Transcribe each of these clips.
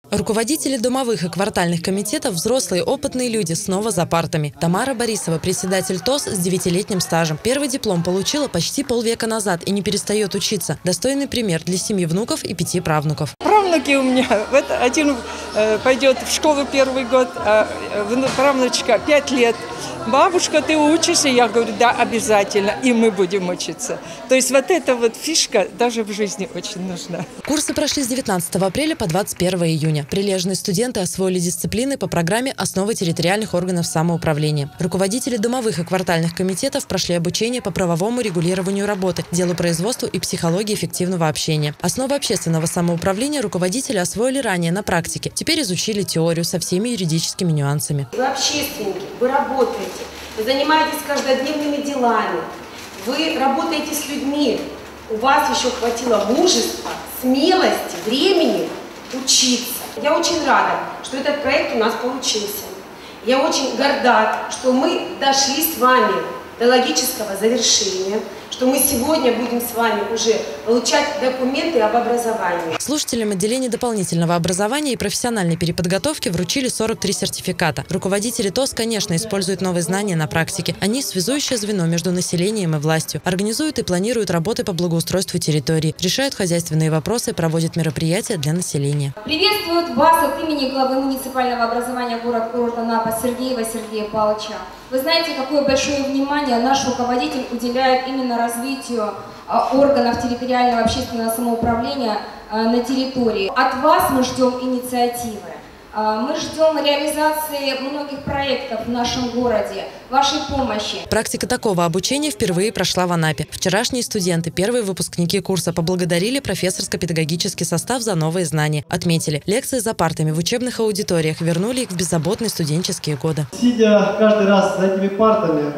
Руководители домовых и квартальных комитетов – взрослые опытные люди, снова за партами. Тамара Борисова – председатель ТОС с 9-летним стажем. Первый диплом получила почти полвека назад и не перестает учиться. Достойный пример для 7 внуков и 5 правнуков. Правнуки у меня. Вот один пойдет в школу первый год, а правнучка 5 лет. Бабушка, ты учишься? Я говорю, да, обязательно. И мы будем учиться. То есть вот эта вот фишка даже в жизни очень нужна. Курсы прошли с 19 апреля по 21 июня. Прилежные студенты освоили дисциплины по программе «Основы территориальных органов самоуправления». Руководители домовых и квартальных комитетов прошли обучение по правовому регулированию работы, делу производству и психологии эффективного общения. Основы общественного самоуправления руководители освоили ранее на практике. Теперь изучили теорию со всеми юридическими нюансами. Вы общественники, вы работаете, вы занимаетесь каждодневными делами, вы работаете с людьми. У вас еще хватило мужества, смелости, времени учиться. Я очень рада, что этот проект у нас получился. Я очень горда, что мы дошли с вами до логического завершения, что мы сегодня будем с вами уже получать документы об образовании. Слушателям отделения дополнительного образования и профессиональной переподготовки вручили 43 сертификата. Руководители ТОС, конечно, используют новые знания на практике. Они – связующее звено между населением и властью. Организуют и планируют работы по благоустройству территории, решают хозяйственные вопросы, проводят мероприятия для населения. Приветствуют вас от имени главы муниципального образования города Анапа Сергеева Сергея Павловича. Вы знаете, какое большое внимание наш руководитель уделяет именно развитию органов территориального общественного самоуправления на территории. От вас мы ждем инициативы. Мы ждем реализации многих проектов в нашем городе, вашей помощи. Практика такого обучения впервые прошла в Анапе. Вчерашние студенты, первые выпускники курса, поблагодарили профессорско-педагогический состав за новые знания. Отметили, лекции за партами в учебных аудиториях вернули их в беззаботные студенческие годы. Сидя каждый раз за этими партами,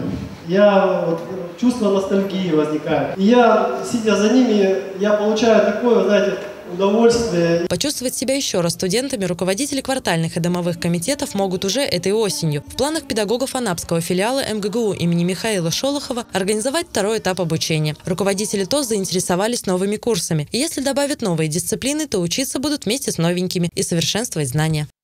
чувство ностальгии возникает. И сидя за ними, я получаю такое, знаете, удовольствие. Почувствовать себя еще раз студентами руководители квартальных и домовых комитетов могут уже этой осенью. В планах педагогов анапского филиала МГГУ имени Михаила Шолохова организовать второй этап обучения. Руководители ТОС заинтересовались новыми курсами. И если добавят новые дисциплины, то учиться будут вместе с новенькими и совершенствовать знания.